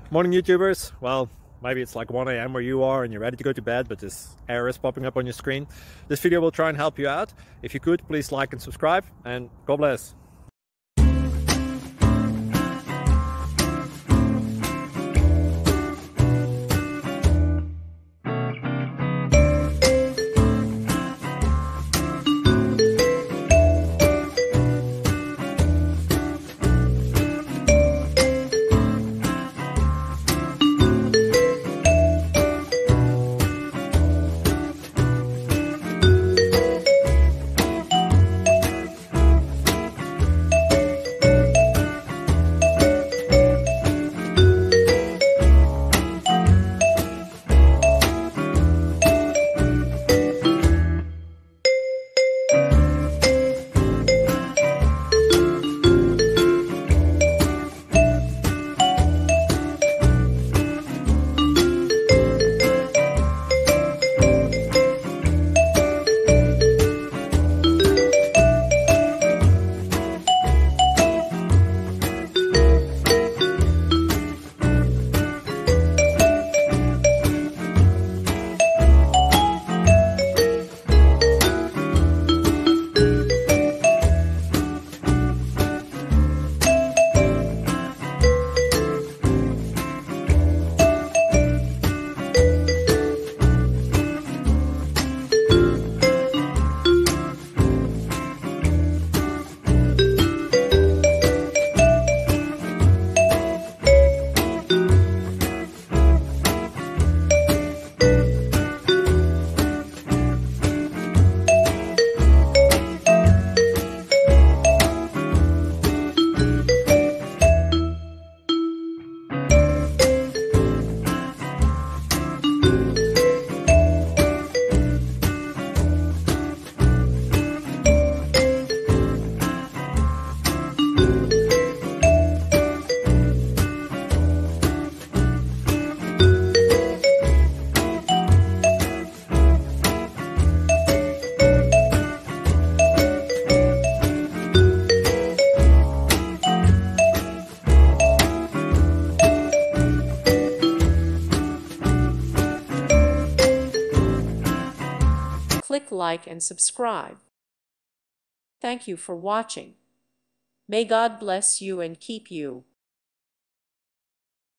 Morning YouTubers. Well, maybe it's like 1 a.m. where you are and you're ready to go to bed, but this error is popping up on your screen. This video will try and help you out. If you could, please like and subscribe, and God bless. Click like and subscribe. Thank you for watching. May God bless you and keep you.